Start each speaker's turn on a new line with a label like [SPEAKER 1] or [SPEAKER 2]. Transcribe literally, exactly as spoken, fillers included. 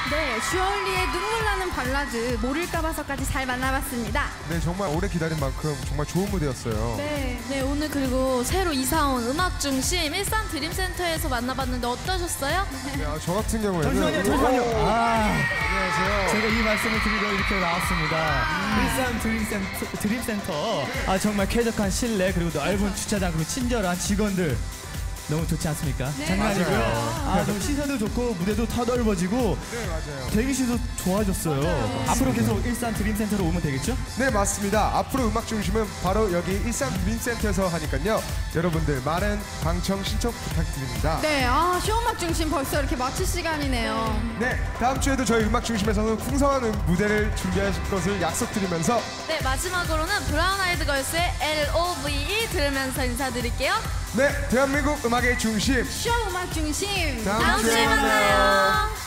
[SPEAKER 1] 네, 슈얼리의 눈물 나는 발라드 모를까 봐서까지 잘 만나봤습니다.
[SPEAKER 2] 네, 정말 오래 기다린 만큼 정말 좋은 무대였어요.
[SPEAKER 3] 네, 네 오늘 그리고 새로 이사온 음악 중심 일산 드림센터에서 만나봤는데 어떠셨어요?
[SPEAKER 2] 네, 아, 저 같은 경우에는
[SPEAKER 4] 잠시만요, 잠시만요.
[SPEAKER 2] 오,
[SPEAKER 4] 아,
[SPEAKER 2] 안녕하세요.
[SPEAKER 4] 제가 이 말씀을 드리려 이렇게 나왔습니다. 일산 드림센터, 드림센터. 아, 정말 쾌적한 실내, 그리고 넓은 주차장, 그리고 친절한 직원들. 너무 좋지 않습니까?
[SPEAKER 1] 네,
[SPEAKER 4] 장난이고요.
[SPEAKER 2] 맞아요.
[SPEAKER 4] 아, 너무 시선도 좋고, 무대도 더 넓어지고,
[SPEAKER 2] 네, 맞아요.
[SPEAKER 4] 대기실도 좋아졌어요.
[SPEAKER 1] 맞아요.
[SPEAKER 4] 앞으로 계속 일산 드림센터로 오면 되겠죠?
[SPEAKER 2] 네, 맞습니다. 앞으로 음악 중심은 바로 여기 일산 드림센터에서 하니까요. 여러분들 많은 방청 신청 부탁드립니다.
[SPEAKER 1] 네, 아, 쇼음악 중심 벌써 이렇게 마칠 시간이네요.
[SPEAKER 2] 네, 다음 주에도 저희 음악 중심에서는 풍성한 음- 무대를 준비하실 것을 약속드리면서
[SPEAKER 3] 네 마지막으로는 브라운 아이드 걸스의 엘 오 브이 이 들으면서 인사드릴게요.
[SPEAKER 2] 네, 대한민국 음악의 중심
[SPEAKER 1] 쇼음악 중심
[SPEAKER 2] 다음
[SPEAKER 3] 다음 주에
[SPEAKER 2] 주에
[SPEAKER 3] 만나요.